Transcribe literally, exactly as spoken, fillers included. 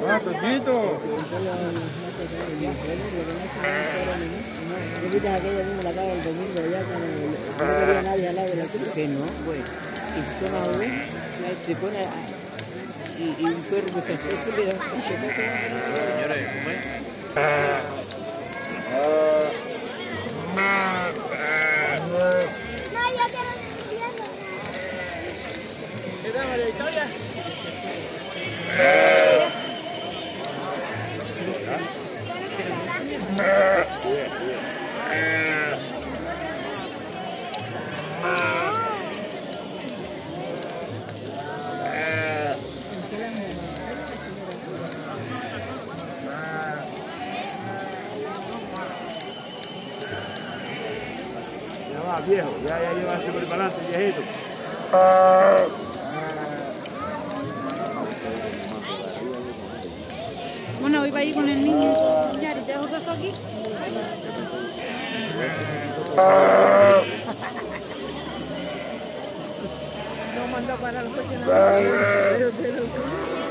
Ah, Toñito. Yo vi aquella misma la caga el domingo allá cuando no quería nadie al lado de la cruz. Que no, güey. Y se toma uno, se pone a, y, y un perro que se acerca y le da un cachetazo. Señores, ¿cómo es? No, yo quiero seguir. ¿Qué tal, María Victoria? Ya va, viejo. Ya, ya lleva súper para adelante, viejito. Bueno, voy para ir con el niño. Yari, ¿te dejo esto aquí? No manda para los coches.